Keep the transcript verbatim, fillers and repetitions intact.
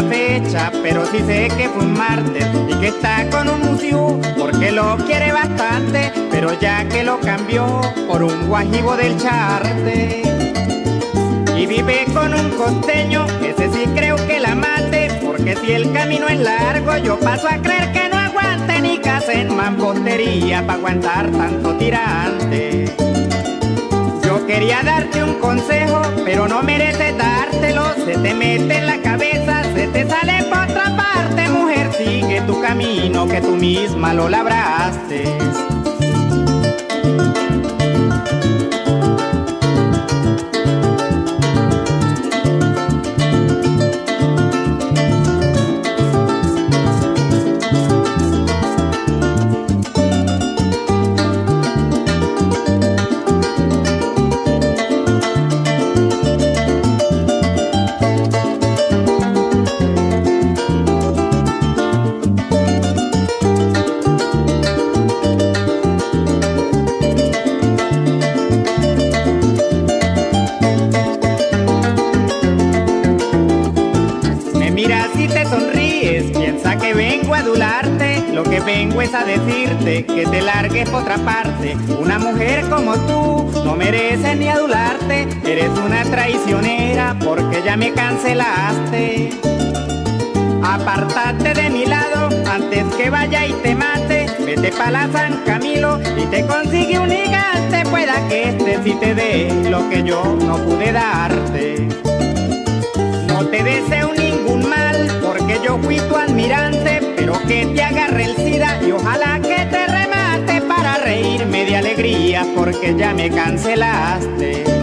fecha, pero sí sé que fue un martes y que está con un musiú porque lo quiere bastante, pero ya que lo cambió por un guajibo del Charte. Y vive con un costeño, ese sí creo que la mate, porque si el camino es largo yo paso a creer que no aguante ni que hacen mampostería pa' aguantar tanto tirante. Yo quería darte un consejo, pero no mereces dártelo, se te mete en la cabeza, se te sale por otra parte, mujer, sigue tu camino que tú misma lo labraste. Mira si te sonríes, piensa que vengo a adularte, lo que vengo es a decirte que te largues por otra parte. Una mujer como tú no merece ni adularte, eres una traicionera porque ya me cancelaste. Apártate de mi lado antes que vaya y te mate, vete pa' la San Camilo y te consigue un gigante, pueda que este sí te dé lo que yo no pude darte. No te deseo ningún mal, porque yo fui tu admirante, pero que te agarre el SIDA y ojalá que te remate para reírme de alegría, porque ya me cancelaste.